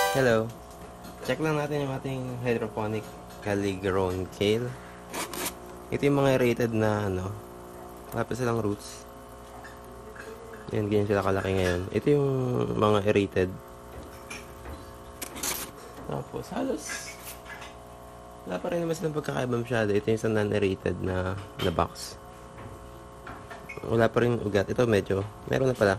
Hello. Check lang natin yung ating hydroponic grown kale. Ito yung mga rated na wala pa silang roots. Yan, ganyan sila kalaki ngayon. Ito yung mga aerated. Tapos halos wala pa rin naman silang pagkakaiba masyado. Ito yung sa non-aerated na box. Wala pa rin ugat. Ito medyo meron na pala.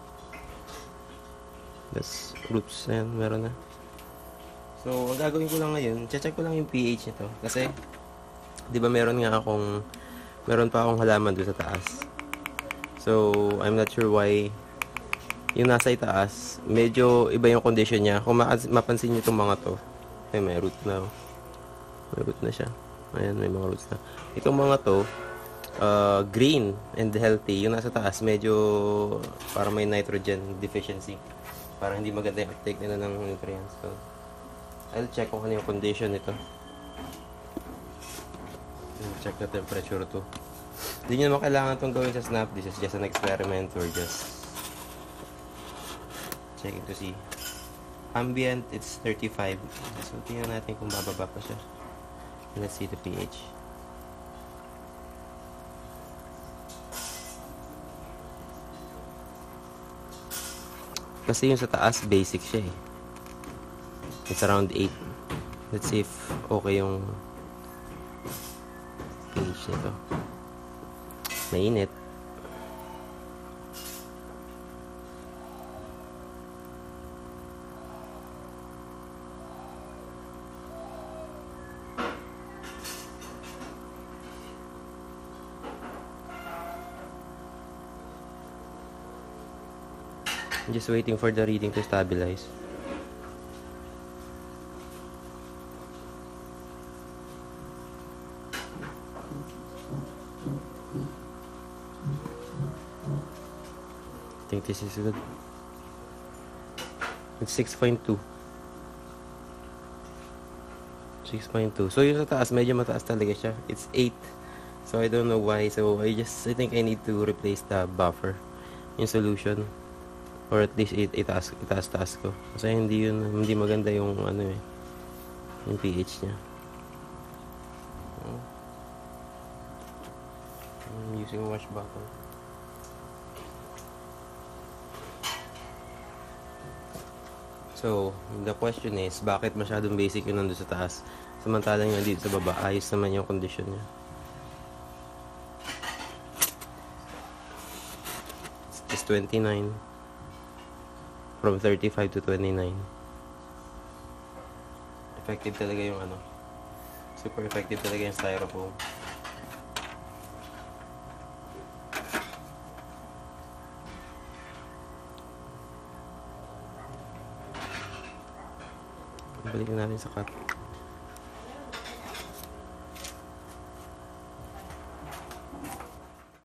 That's roots na yan, meron na. So, ang gagawin ko lang ngayon, check ko lang yung pH nito. Kasi, di ba meron pa akong halaman doon sa taas. So, I'm not sure why yung nasa itaas, medyo iba yung condition niya. Kung mapansin nyo itong mga to, may root na. May root na siya. Ayan, may mga roots na. Itong mga to, green and healthy. Yung nasa taas, medyo parang may nitrogen deficiency. Parang hindi maganda yung uptake nila ng nutrients. So, I'll check kung ano yung condition nito. Check the temperature to. Hindi nyo naman kailangan itong gawin sa snap. This is just an experiment. We're just checking to see. Ambient, it's 35. So, tingnan natin kung bababa pa siya. Let's see the pH. Kasi yung sa taas, basic siya eh. It's around 8. Let's see if okay yung pH nito. Mainit. I'm just waiting for the reading to stabilize. I think this is good. It's 6.2. 6.2. So yung sa taas, medyo mataas talaga siya. It's 8. So I don't know why. So I think I need to replace the buffer. Yung solution. Or at least itaas ko. Kasi hindi maganda yung yung pH niya. I'm using a wash bottle. So, the question is, bakit masyadong basic yun nandun sa taas? Samantalang yung dito sa baba, ayos naman yung condition niya. It's 29. From 35 to 29. Effective talaga yung super effective talaga yung styrofoam. Balikan natin sa cut.